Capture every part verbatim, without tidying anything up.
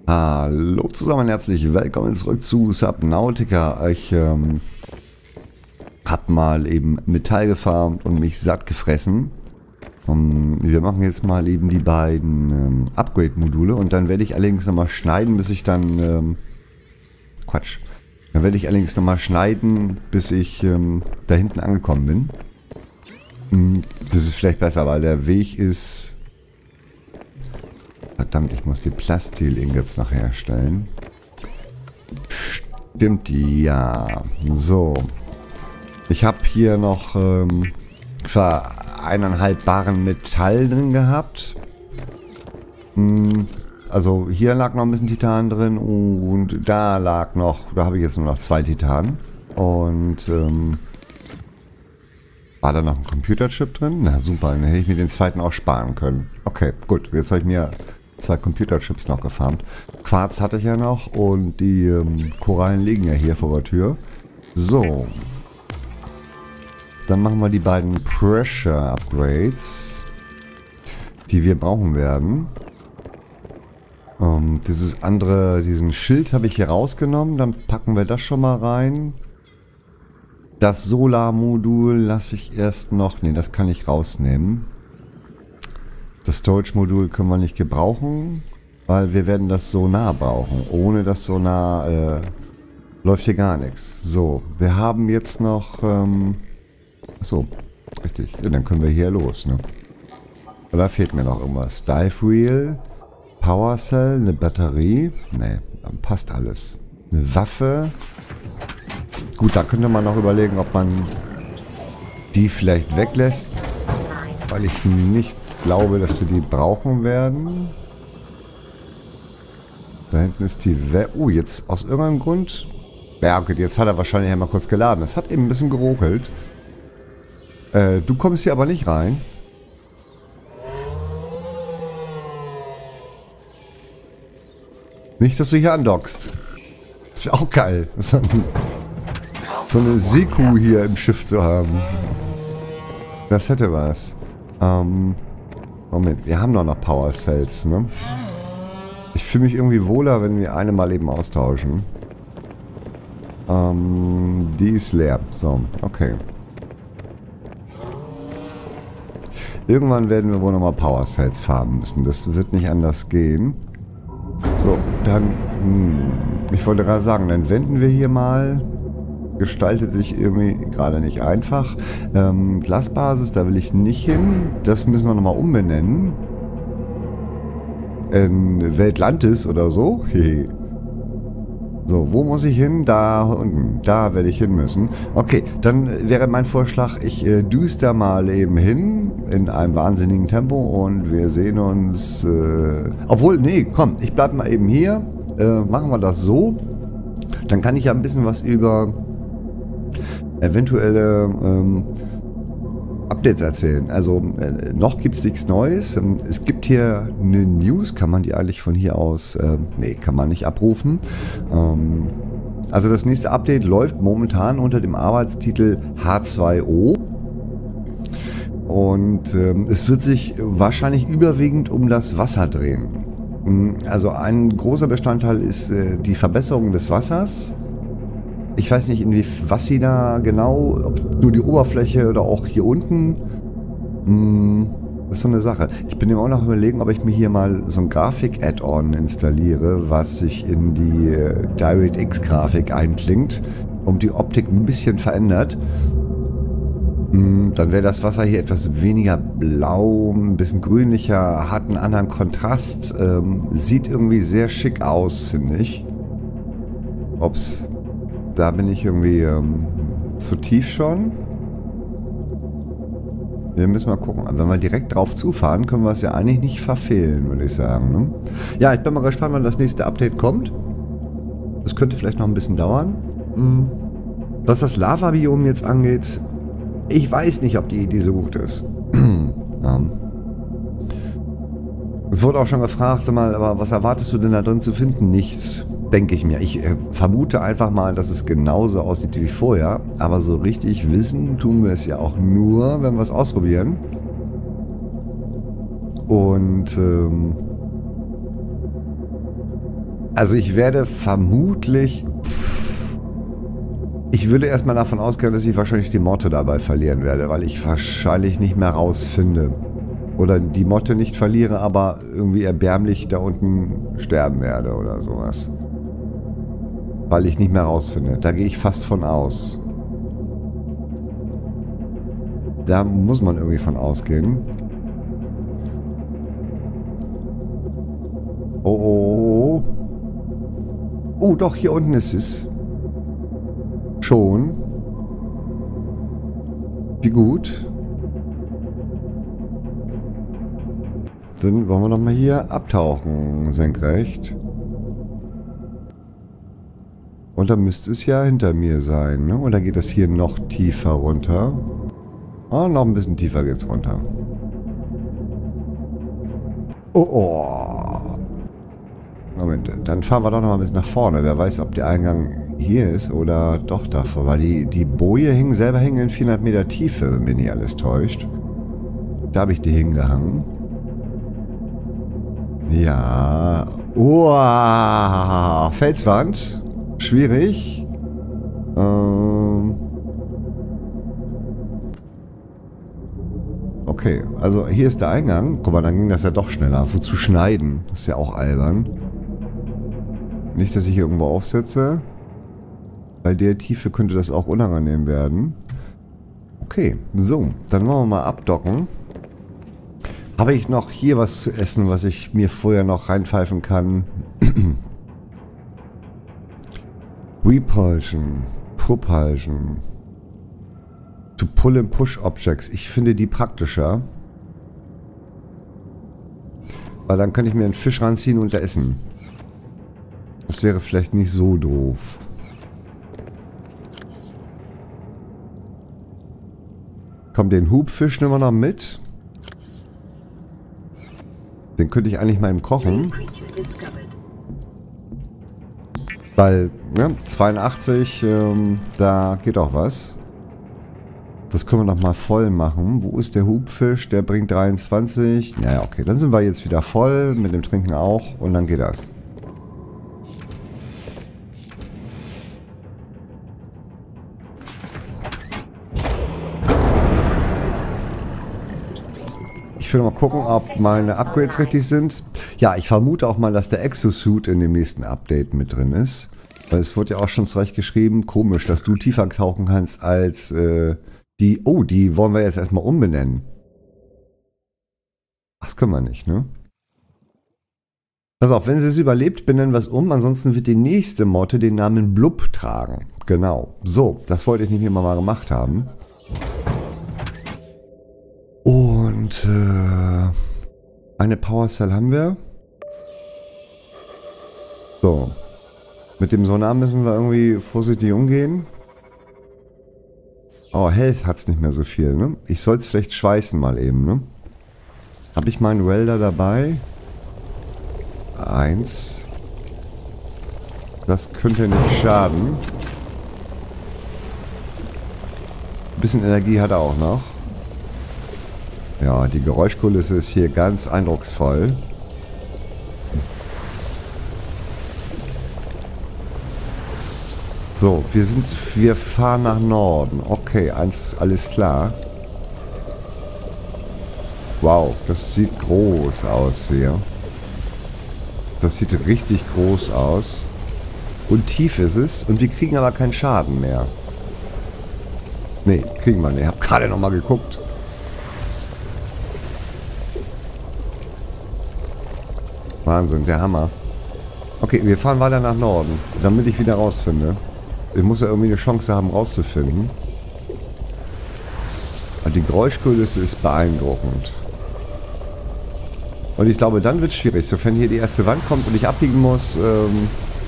Hallo zusammen, herzlich willkommen zurück zu Subnautica. Ich ähm, hab mal eben Metall gefarmt und mich satt gefressen. Um, wir machen jetzt mal eben die beiden ähm, Upgrade-Module und dann werde ich allerdings nochmal schneiden, bis ich dann... Ähm, Quatsch. Dann werde ich allerdings nochmal schneiden, bis ich ähm, da hinten angekommen bin. Hm, das ist vielleicht besser, weil der Weg ist... Verdammt, ich muss die Plastil-Ingots noch herstellen. Stimmt, ja. So. Ich habe hier noch ähm, für eineinhalb Barren Metall drin gehabt. Hm, also hier lag noch ein bisschen Titan drin und da lag noch, da habe ich jetzt nur noch zwei Titanen. Und ähm, war da noch ein Computerchip drin? Na super, dann hätte ich mir den zweiten auch sparen können. Okay, gut, jetzt habe ich mir zwei Computerchips noch gefarmt. Quarz hatte ich ja noch und die ähm, Korallen liegen ja hier vor der Tür. So. Dann machen wir die beiden Pressure Upgrades, die wir brauchen werden. Ähm, dieses andere, diesen Schild habe ich hier rausgenommen. Dann packen wir das schon mal rein. Das Solarmodul lasse ich erst noch... Ne, das kann ich rausnehmen. Das Storage-Modul können wir nicht gebrauchen, weil wir werden das Sonar brauchen. Ohne das Sonar äh, läuft hier gar nichts. So, wir haben jetzt noch... Ähm, achso, richtig. Ja, dann können wir hier los, ne? Oder fehlt mir noch irgendwas? Dive Wheel, Power Cell, eine Batterie. Ne, dann passt alles. Eine Waffe. Gut, da könnte man noch überlegen, ob man die vielleicht weglässt, weil ich nicht glaube, dass wir die brauchen werden. Da hinten ist die We Oh, jetzt aus irgendeinem Grund... Ja, okay, jetzt hat er wahrscheinlich einmal kurz geladen. Das hat eben ein bisschen geruckelt. Äh, du kommst hier aber nicht rein. Nicht, dass du hier andockst. Das wäre auch geil. So, ein, so eine Seekuh hier im Schiff zu haben. Das hätte was. Ähm... Moment, wir haben doch noch Power Cells, ne? Ich fühle mich irgendwie wohler, wenn wir eine mal eben austauschen. Ähm, die ist leer. So, okay. Irgendwann werden wir wohl nochmal Power Cells farmen müssen. Das wird nicht anders gehen. So, dann... Hm, ich wollte gerade sagen, dann wenden wir hier mal... Gestaltet sich irgendwie gerade nicht einfach. Ähm, Glasbasis, da will ich nicht hin. Das müssen wir nochmal umbenennen. In Weltlantis oder so. So, wo muss ich hin? Da unten. Da werde ich hin müssen. Okay, dann wäre mein Vorschlag, ich äh, düster mal eben hin in einem wahnsinnigen Tempo und wir sehen uns... Äh, obwohl, nee, komm, ich bleib mal eben hier. Äh, machen wir das so. Dann kann ich ja ein bisschen was über... eventuelle ähm, Updates erzählen. Also äh, noch gibt es nichts Neues. Ähm, es gibt hier eine News, kann man die eigentlich von hier aus, äh, nee, kann man nicht abrufen. Ähm, also das nächste Update läuft momentan unter dem Arbeitstitel H zwei O. Und ähm, es wird sich wahrscheinlich überwiegend um das Wasser drehen. Also ein großer Bestandteil ist äh, die Verbesserung des Wassers. Ich weiß nicht, inwie, was sie da genau, ob nur die Oberfläche oder auch hier unten. Hm, das ist so eine Sache. Ich bin immer auch noch überlegen, ob ich mir hier mal so ein Grafik-Add-on installiere, was sich in die äh, DirectX-Grafik einklingt und die Optik ein bisschen verändert. Hm, dann wäre das Wasser hier etwas weniger blau, ein bisschen grünlicher, hat einen anderen Kontrast. Ähm, sieht irgendwie sehr schick aus, finde ich. Ob's... Da bin ich irgendwie ähm, zu tief schon. Wir müssen mal gucken. Aber wenn wir direkt drauf zufahren, können wir es ja eigentlich nicht verfehlen, würde ich sagen. Ne? Ja, ich bin mal gespannt, wann das nächste Update kommt. Das könnte vielleicht noch ein bisschen dauern. Hm. Was das Lava-Biom jetzt angeht, ich weiß nicht, ob die Idee so gut ist. ja. Es wurde auch schon gefragt, sag mal, aber was erwartest du denn da drin zu finden? Nichts. Denke ich mir. Ich äh, vermute einfach mal, dass es genauso aussieht wie vorher. Aber so richtig wissen tun wir es ja auch nur, wenn wir es ausprobieren. Und ähm, Also ich werde vermutlich... Ich würde erstmal davon ausgehen, dass ich wahrscheinlich die Motte dabei verlieren werde, weil ich wahrscheinlich nicht mehr rausfinde. Oder die Motte nicht verliere, aber irgendwie erbärmlich da unten sterben werde oder sowas. Weil ich nicht mehr rausfinde. Da gehe ich fast von aus. Da muss man irgendwie von ausgehen. Oh, oh, oh. Oh, doch, hier unten ist es. Schon. Wie gut. Dann wollen wir noch mal hier abtauchen, senkrecht. Und dann müsste es ja hinter mir sein, ne? Oder geht das hier noch tiefer runter? Ah, noch ein bisschen tiefer geht's runter. Oh, oh. Moment, dann fahren wir doch noch mal ein bisschen nach vorne. Wer weiß, ob der Eingang hier ist oder doch davor. Weil die, die Boje hing, selber hing in vierhundert Meter Tiefe, wenn mich nicht alles täuscht. Da habe ich die hingehangen. Ja. Oh, Felswand. Schwierig. Ähm. Okay, also hier ist der Eingang. Guck mal, dann ging das ja doch schneller. Wozu schneiden? Das ist ja auch albern. Nicht, dass ich hier irgendwo aufsetze. Bei der Tiefe könnte das auch unangenehm werden. Okay, so. Dann wollen wir mal abdocken. Habe ich noch hier was zu essen, was ich mir vorher noch reinpfeifen kann? Repulsion. Propulsion. To pull and push objects. Ich finde die praktischer. Weil dann kann ich mir einen Fisch ranziehen und da essen. Das wäre vielleicht nicht so doof. Komm, den Hubfisch nehmen wir noch mit. Den könnte ich eigentlich mal im Kochen. Weil, ja, zweiundachtzig, ähm, da geht auch was. Das können wir noch mal voll machen. Wo ist der Hubfisch? Der bringt dreiundzwanzig. Naja, okay, dann sind wir jetzt wieder voll. Mit dem Trinken auch. Und dann geht das. Ich will mal gucken, ob meine Upgrades richtig sind. Ja, ich vermute auch mal, dass der Exosuit in dem nächsten Update mit drin ist. Weil es wurde ja auch schon zurecht geschrieben. Komisch, dass du tiefer tauchen kannst als äh, die... Oh, die wollen wir jetzt erstmal umbenennen. Das können wir nicht, ne? Pass auf, wenn sie es überlebt, benennen wir es um. Ansonsten wird die nächste Motte den Namen Blub tragen. Genau. So, das wollte ich nicht immer mal gemacht haben. Und äh, eine Power Cell haben wir. So. Mit dem Sonar müssen wir irgendwie vorsichtig umgehen. Oh, Health hat es nicht mehr so viel, ne? Ich soll es vielleicht schweißen mal eben, ne? Habe ich meinen Welder dabei? Eins. Das könnte nicht schaden. Ein bisschen Energie hat er auch noch. Ja, die Geräuschkulisse ist hier ganz eindrucksvoll. So, wir sind, wir fahren nach Norden. Okay, eins, alles klar. Wow, das sieht groß aus hier. Das sieht richtig groß aus. Und tief ist es. Und wir kriegen aber keinen Schaden mehr. Nee, kriegen wir nicht. Ich habe gerade nochmal geguckt. Wahnsinn, der Hammer. Okay, wir fahren weiter nach Norden, damit ich wieder rausfinde. Ich muss ja irgendwie eine Chance haben, rauszufinden. Und die Geräuschkulisse ist beeindruckend. Und ich glaube, dann wird es schwierig. Sofern hier die erste Wand kommt und ich abbiegen muss, ähm,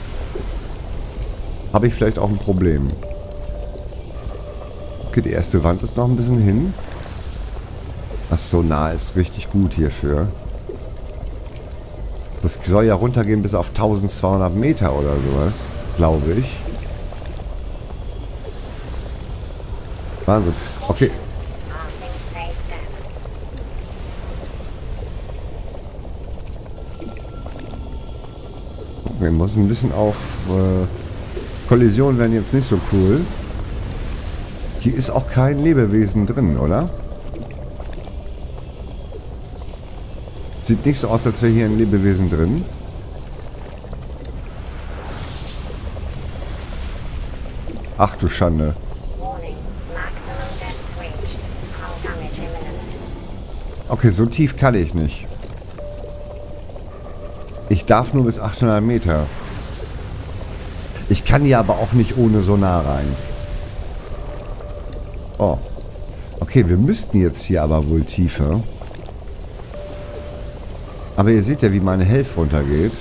habe ich vielleicht auch ein Problem. Okay, die erste Wand ist noch ein bisschen hin. Das Sonar ist richtig gut hierfür. Das soll ja runtergehen bis auf eintausendzweihundert Meter oder sowas, glaube ich. Wahnsinn. Okay. Wir müssen ein bisschen auf äh, Kollisionen werden jetzt nicht so cool. Hier ist auch kein Lebewesen drin, oder? Sieht nicht so aus, als wäre hier ein Lebewesen drin. Ach du Schande. Okay, so tief kann ich nicht. Ich darf nur bis achthundert Meter. Ich kann hier aber auch nicht ohne Sonar rein. Oh. Okay, wir müssten jetzt hier aber wohl tiefer. Aber ihr seht ja, wie meine Health runtergeht.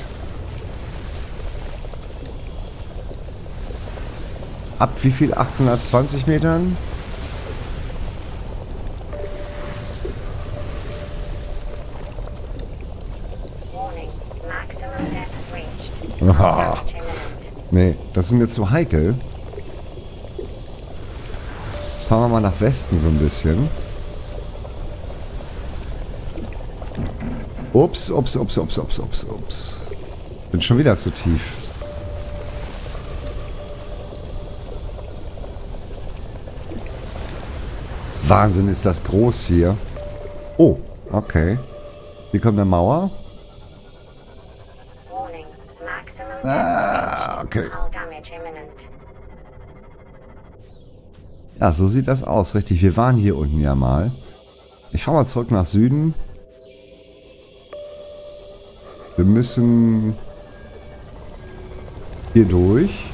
Ab wie viel? achthundertzwanzig Metern? Oh. Nee, das ist mir zu heikel. Fahren wir mal nach Westen so ein bisschen. Ups, ups, ups, ups, ups, ups, ups. Bin schon wieder zu tief. Wahnsinn, ist das groß hier. Oh, okay. Hier kommt eine Mauer. Ah, okay. Ja, so sieht das aus, richtig. Wir waren hier unten ja mal. Ich fahre mal zurück nach Süden. Wir müssen hier durch.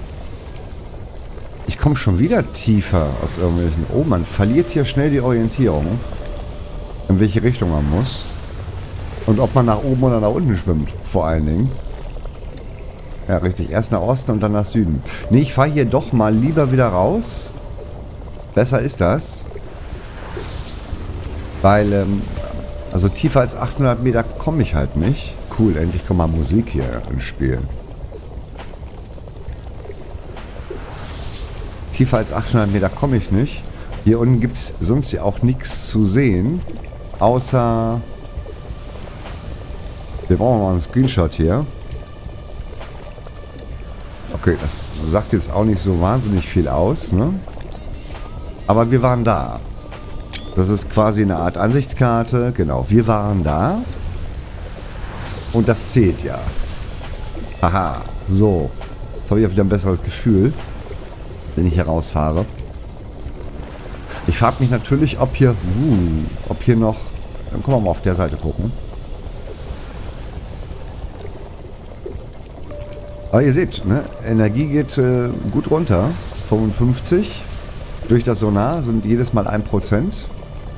Ich komme schon wieder tiefer aus irgendwelchen... Oh, man verliert hier schnell die Orientierung. In welche Richtung man muss. Und ob man nach oben oder nach unten schwimmt, vor allen Dingen. Ja, richtig. Erst nach Osten und dann nach Süden. Nee, ich fahre hier doch mal lieber wieder raus. Besser ist das. Weil, ähm, also tiefer als achthundert Meter komme ich halt nicht. Cool, endlich kommt mal Musik hier ins Spiel. Tiefer als achthundert Meter komme ich nicht. Hier unten gibt es sonst ja auch nichts zu sehen. Außer... Wir brauchen mal einen Screenshot hier. Okay, das sagt jetzt auch nicht so wahnsinnig viel aus, ne? Aber wir waren da. Das ist quasi eine Art Ansichtskarte. Genau, wir waren da. Und das zählt ja. Aha, so. Jetzt habe ich auch wieder ein besseres Gefühl, wenn ich hier rausfahre. Ich frage mich natürlich, ob hier... Uh, ob hier noch... Dann können wir mal auf der Seite gucken. Aber ihr seht, ne? Energie geht äh, gut runter. fünfundfünfzig. Durch das Sonar sind jedes Mal ein Prozent.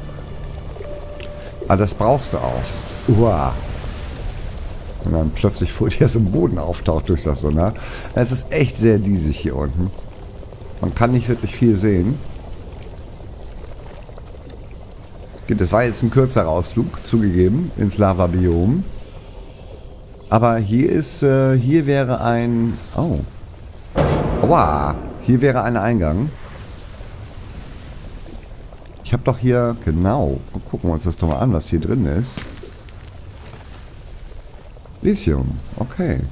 Aber das brauchst du auch. Uah. Und dann plötzlich vor dir so ein Boden auftaucht durch das Sonar. Es ist echt sehr diesig hier unten. Man kann nicht wirklich viel sehen. Das war jetzt ein kürzerer Ausflug, zugegeben, ins Lava-Biom. Aber hier ist, äh, hier wäre ein... Oh. Aua. Hier wäre ein Eingang. Ich habe doch hier... Genau. Gucken wir uns das doch mal an, was hier drin ist. Lithium. Okay.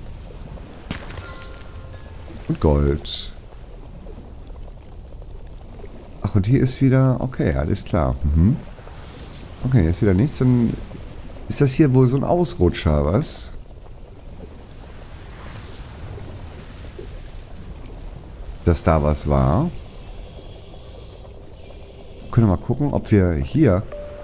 Und Gold. Ach, und hier ist wieder... Okay, alles klar. Mhm. Okay, hier ist wieder nichts. Dann ist das hier wohl so ein Ausrutscher, was? Dass da was war. Können wir mal gucken, ob wir hier...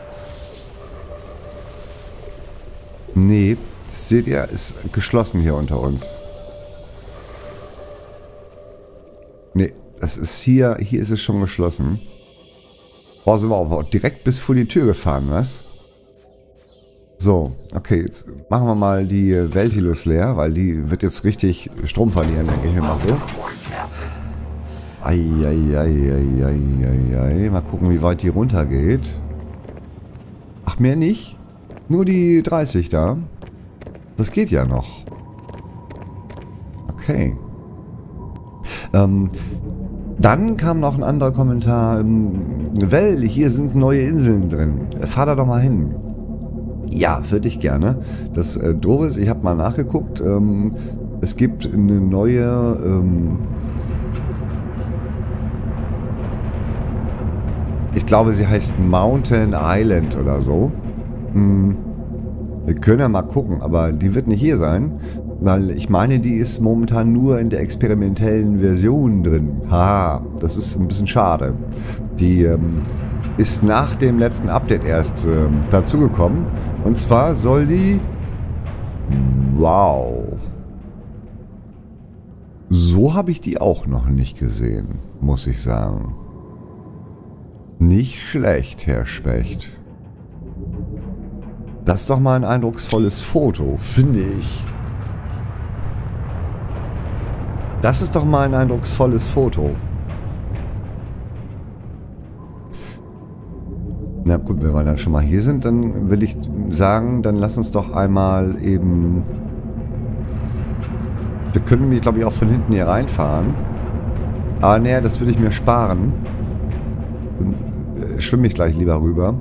Nee, seht ihr, ist geschlossen hier unter uns. Nee, das ist hier, hier ist es schon geschlossen. Boah, sind wir auch direkt bis vor die Tür gefahren, was? So, okay, jetzt machen wir mal die Weltilus leer, weil die wird jetzt richtig Strom verlieren, denke ich mir mal so. Eieieiei. Mal gucken, wie weit die runtergeht. Ach, mehr nicht? Nur die dreißig da. Das geht ja noch. Okay. Ähm, dann kam noch ein anderer Kommentar. Ähm, Well, hier sind neue Inseln drin. Fahr da doch mal hin. Ja, würde ich gerne. Das äh, Doofe ist, ich habe mal nachgeguckt, ähm, es gibt eine neue... Ähm, ich glaube, sie heißt Mountain Island oder so. Hm, wir können ja mal gucken, aber die wird nicht hier sein. Weil ich meine, die ist momentan nur in der experimentellen Version drin. Haha, das ist ein bisschen schade. Die ähm, ist nach dem letzten Update erst ähm, dazugekommen. Und zwar soll die... Wow. So habe ich die auch noch nicht gesehen, muss ich sagen. Nicht schlecht, Herr Specht. Das ist doch mal ein eindrucksvolles Foto, finde ich. Das ist doch mal ein eindrucksvolles Foto. Na gut, wenn wir dann schon mal hier sind, dann will ich sagen, dann lass uns doch einmal eben... Wir können nämlich, glaube ich, auch von hinten hier reinfahren. Aber nee, das will ich mir sparen. Dann schwimme ich gleich lieber rüber.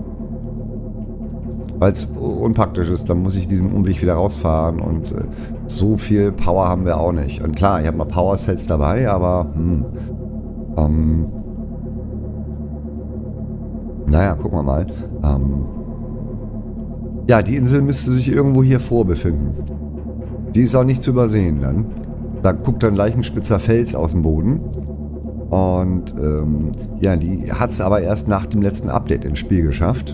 Weil es unpraktisch ist, dann muss ich diesen Umweg wieder rausfahren und äh, so viel Power haben wir auch nicht. Und klar, ich habe noch Power Cells dabei, aber hm, ähm, naja, gucken wir mal. Ähm, ja, die Insel müsste sich irgendwo hier vor befinden. Die ist auch nicht zu übersehen dann. Da guckt dann gleich ein spitzer Fels aus dem Boden. Und ähm, ja, die hat es aber erst nach dem letzten Update ins Spiel geschafft.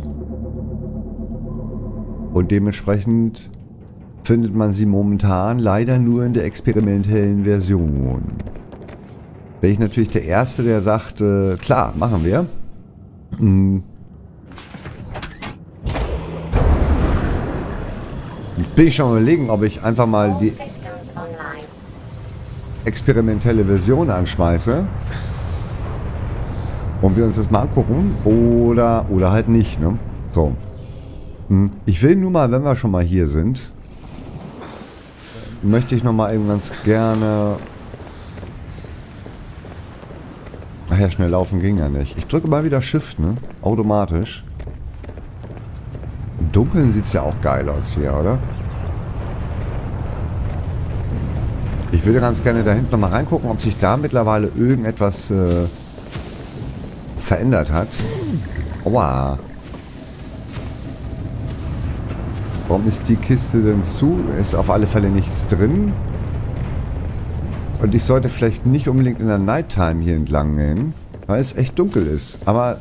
Und dementsprechend findet man sie momentan leider nur in der experimentellen Version. Bin ich natürlich der Erste, der sagt, äh, klar, machen wir. Hm. Jetzt bin ich schon überlegen, ob ich einfach mal die experimentelle Version anschmeiße. Und wir uns das mal angucken. Oder, oder halt nicht, ne? So. Ich will nur mal, wenn wir schon mal hier sind, möchte ich noch mal eben ganz gerne... Ach ja, schnell laufen ging ja nicht. Ich drücke mal wieder Shift, ne? Automatisch. Im Dunkeln sieht es ja auch geil aus hier, oder? Ich würde ganz gerne da hinten noch mal reingucken, ob sich da mittlerweile irgendetwas äh, verändert hat. Aua. Warum ist die Kiste denn zu? Ist auf alle Fälle nichts drin. Und ich sollte vielleicht nicht unbedingt in der Nighttime hier entlang gehen, weil es echt dunkel ist. Aber...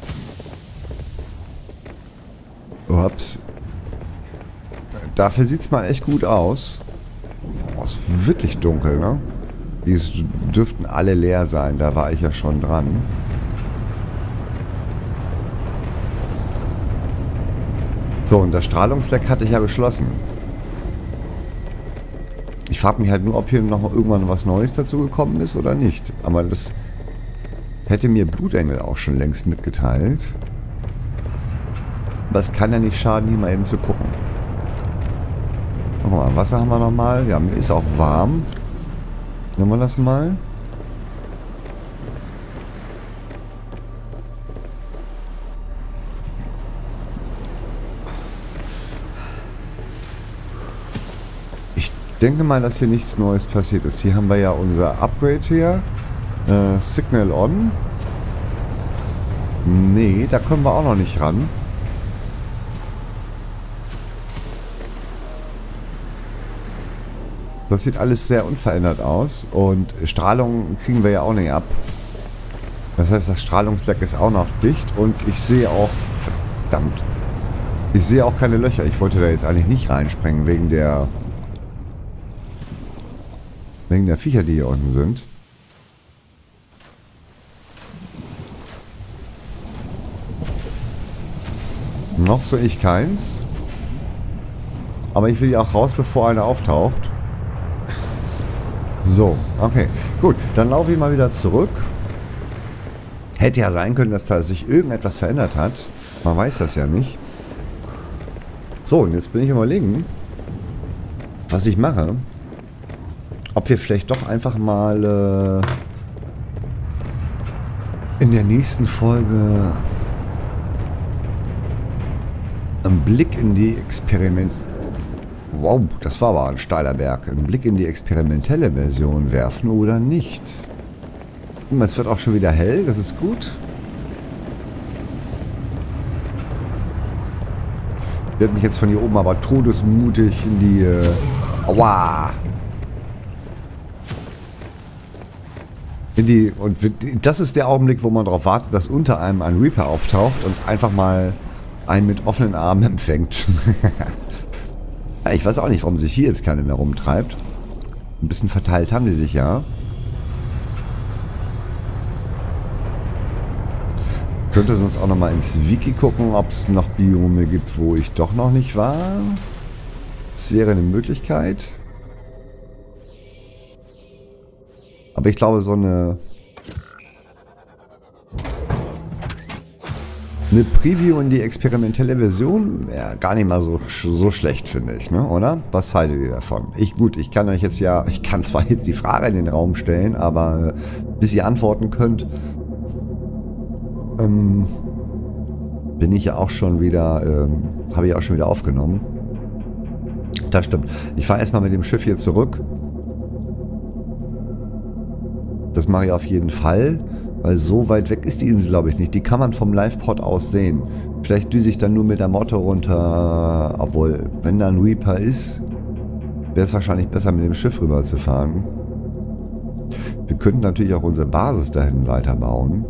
Ups. Dafür sieht es mal echt gut aus. Oh, ist wirklich dunkel, ne? Die dürften alle leer sein, da war ich ja schon dran. So, und das Strahlungsleck hatte ich ja geschlossen. Ich frage mich halt nur, ob hier noch mal irgendwann was Neues dazu gekommen ist oder nicht. Aber das hätte mir Blutengel auch schon längst mitgeteilt. Aber es kann ja nicht schaden, hier mal eben zu gucken. Guck mal, Wasser haben wir nochmal. Ja, mir ist auch warm. Nehmen wir das mal. Ich denke mal, dass hier nichts Neues passiert ist. Hier haben wir ja unser Upgrade hier. Äh, Signal on. Nee, da kommen wir auch noch nicht ran. Das sieht alles sehr unverändert aus. Und Strahlung kriegen wir ja auch nicht ab. Das heißt, das Strahlungsleck ist auch noch dicht. Und ich sehe auch... Verdammt. Ich sehe auch keine Löcher. Ich wollte da jetzt eigentlich nicht reinspringen, wegen der... Wegen der Viecher, die hier unten sind. Noch sehe ich keins. Aber ich will ja auch raus, bevor einer auftaucht. So, okay. Gut, dann laufe ich mal wieder zurück. Hätte ja sein können, dass da sich irgendetwas verändert hat. Man weiß das ja nicht. So, und jetzt bin ich überlegen, was ich mache. Ob wir vielleicht doch einfach mal äh, in der nächsten Folge Ein Blick in die Experiment... Wow, das war aber ein steiler Berg. Einen Blick in die experimentelle Version werfen oder nicht. Es wird auch schon wieder hell, das ist gut. Ich werde mich jetzt von hier oben aber todesmutig in die... Äh, aua! In die... Und das ist der Augenblick, wo man darauf wartet, dass unter einem ein Reaper auftaucht und einfach mal einen mit offenen Armen empfängt. Ja, ich weiß auch nicht, warum sich hier jetzt keiner mehr rumtreibt. Ein bisschen verteilt haben die sich ja. Könnte sonst auch nochmal ins Wiki gucken, ob es noch Biome gibt, wo ich doch noch nicht war. Das wäre eine Möglichkeit. Aber ich glaube, so eine... Eine Preview in die experimentelle Version wäre gar nicht mal so, so schlecht, finde ich, ne? Oder? Was haltet ihr davon? Ich, gut, ich kann euch jetzt ja... Ich kann zwar jetzt die Frage in den Raum stellen, aber bis ihr antworten könnt... Ähm, bin ich ja auch schon wieder, ähm, habe ich auch schon wieder aufgenommen. Das stimmt. Ich fahre erstmal mit dem Schiff hier zurück. Das mache ich auf jeden Fall, weil so weit weg ist die Insel, glaube ich, nicht. Die kann man vom Live-Pod aus sehen. Vielleicht düse ich dann nur mit der Motte runter, obwohl, wenn da ein Reaper ist, wäre es wahrscheinlich besser, mit dem Schiff rüber zu fahren. Wir könnten natürlich auch unsere Basis dahin weiterbauen.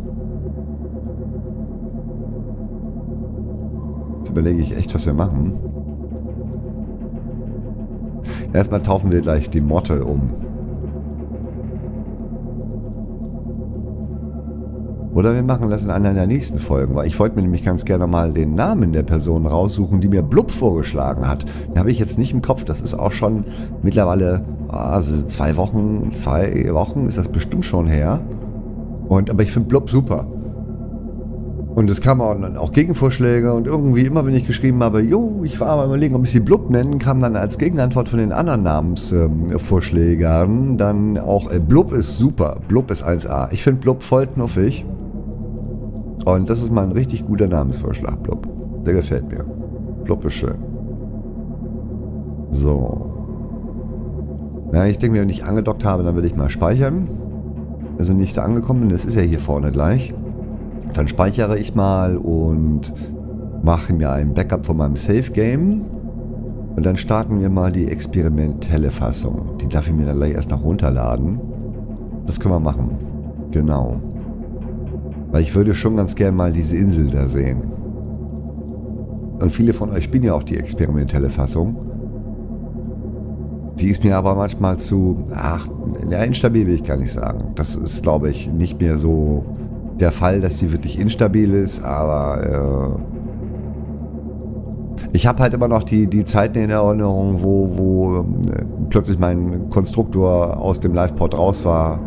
Jetzt überlege ich echt, was wir machen. Erstmal taufen wir gleich die Motte um. Oder wir machen das in einer der nächsten Folgen, weil ich wollte mir nämlich ganz gerne mal den Namen der Person raussuchen, die mir Blub vorgeschlagen hat. Den habe ich jetzt nicht im Kopf, das ist auch schon mittlerweile, also zwei Wochen, zwei Wochen ist das bestimmt schon her. Und, aber ich finde Blub super. Und es kamen auch, auch Gegenvorschläge und irgendwie immer, wenn ich geschrieben habe, jo, ich war mal überlegen, ob ich sie Blub nennen, kam dann als Gegenantwort von den anderen Namensvorschlägern ähm, dann auch, äh, Blub ist super, Blub ist eins A. Ich finde Blub voll knuffig. Und das ist mal ein richtig guter Namensvorschlag, Blub. Der gefällt mir. Blub ist schön. So. Ja, ich denke, wenn ich angedockt habe, dann will ich mal speichern. Also nicht da angekommen bin, das ist ja hier vorne gleich. Dann speichere ich mal und mache mir ein Backup von meinem Save Game. Und dann starten wir mal die experimentelle Fassung. Die darf ich mir dann gleich erst noch runterladen. Das können wir machen. Genau. Weil ich würde schon ganz gern mal diese Insel da sehen. Und viele von euch spielen ja auch die experimentelle Fassung. Die ist mir aber manchmal zu... Ach, ja, instabil will ich gar nicht sagen. Das ist, glaube ich, nicht mehr so... der Fall, dass sie wirklich instabil ist, aber äh, ich habe halt immer noch die, die Zeiten in Erinnerung, wo, wo äh, plötzlich mein Konstruktor aus dem Live-Pod raus war.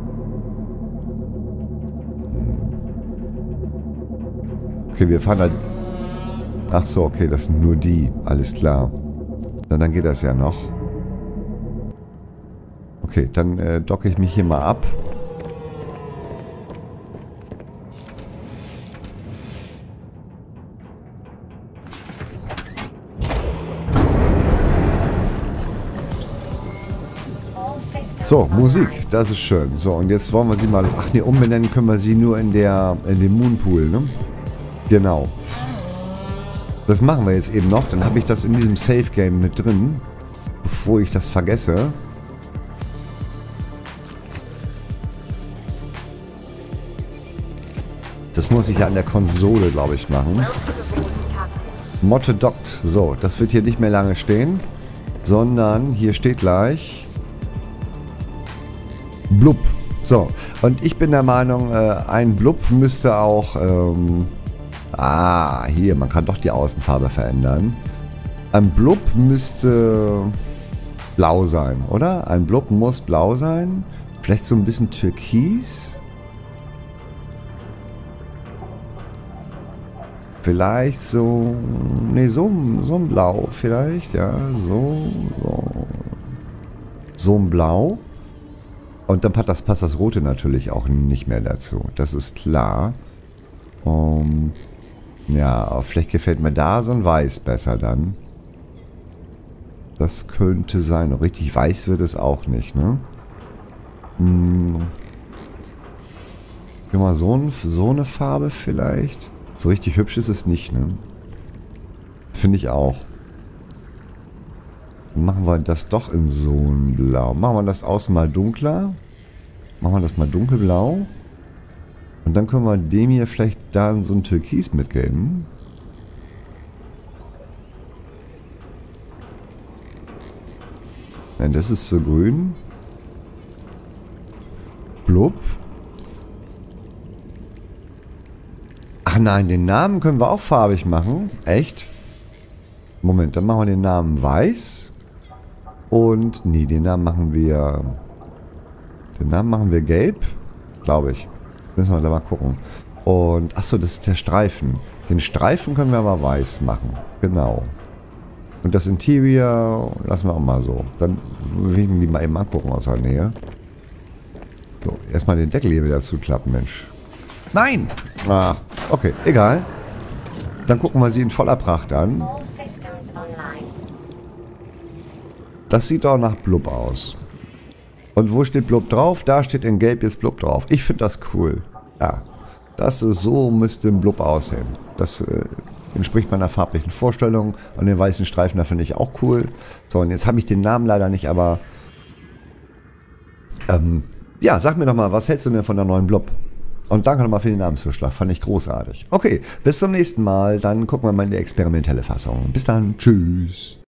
Okay, wir fahren halt... Ach so, okay, das sind nur die. Alles klar. Na, dann geht das ja noch. Okay, dann äh, docke ich mich hier mal ab. So, Musik, das ist schön. So, und jetzt wollen wir sie mal... Ach nee, umbenennen können wir sie nur in der in dem Moonpool, ne? Genau. Das machen wir jetzt eben noch. Dann habe ich das in diesem Save-Game mit drin, bevor ich das vergesse. Das muss ich ja an der Konsole, glaube ich, machen. Motte dockt. So, das wird hier nicht mehr lange stehen, sondern hier steht gleich... Blub. So, und ich bin der Meinung, äh, ein Blub müsste auch... Ähm, ah, hier, man kann doch die Außenfarbe verändern. Ein Blub müsste blau sein, oder? Ein Blub muss blau sein. Vielleicht so ein bisschen türkis. Vielleicht so... Ne, so, so ein Blau vielleicht, ja. So, so. So ein Blau. Und dann passt das, passt das Rote natürlich auch nicht mehr dazu. Das ist klar. Um, Ja, aber vielleicht gefällt mir da so ein Weiß besser dann. Das könnte sein. Richtig weiß wird es auch nicht, ne? Hm. Mal so, ein, so eine Farbe vielleicht. So richtig hübsch ist es nicht, ne? Finde ich auch. Dann machen wir das doch in so ein Blau. Machen wir das außen mal dunkler. Machen wir das mal dunkelblau. Und dann können wir dem hier vielleicht da so ein Türkis mitgeben. Nein, das ist so grün. Blub. Ach nein, den Namen können wir auch farbig machen. Echt? Moment, dann machen wir den Namen weiß. Und, nee, den Namen machen wir... Den Namen machen wir gelb. Glaube ich. Müssen wir da mal gucken. Und, achso, das ist der Streifen. Den Streifen können wir aber weiß machen. Genau. Und das Interior lassen wir auch mal so. Dann will ich mir die mal eben angucken aus der Nähe. So, erstmal den Deckel hier wieder zuklappen, Mensch. Nein! Ah, okay, egal. Dann gucken wir sie in voller Pracht an. Das sieht auch nach Blub aus. Und wo steht Blub drauf? Da steht in Gelb jetzt Blub drauf. Ich finde das cool. Ja, das ist so, müsste ein Blub aussehen. Das äh, entspricht meiner farblichen Vorstellung. Und den weißen Streifen, da finde ich auch cool. So, und jetzt habe ich den Namen leider nicht, aber... Ähm, ja, sag mir doch mal, was hältst du denn von der neuen Blub? Und danke nochmal für den Namensvorschlag, fand ich großartig. Okay, bis zum nächsten Mal, dann gucken wir mal in die experimentelle Fassung. Bis dann, tschüss.